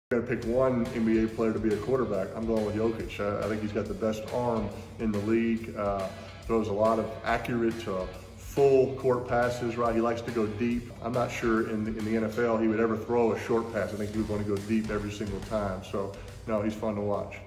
I'm going to pick one NBA player to be a quarterback. I'm going with Jokic. I think he's got the best arm in the league. Throws a lot of accurate, full court passes, right? He likes to go deep. I'm not sure in the NFL he would ever throw a short pass. I think he would want to go deep every single time. So, no, he's fun to watch.